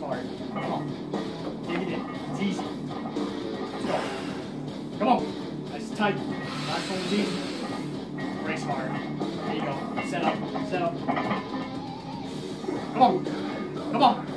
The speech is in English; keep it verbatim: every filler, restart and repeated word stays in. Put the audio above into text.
hard. Come on. Dig it in. It's easy. Let's go. Come on. Nice and tight. Last one was easy. Brace hard. There you go. Set up. Set up. Come on. Come on.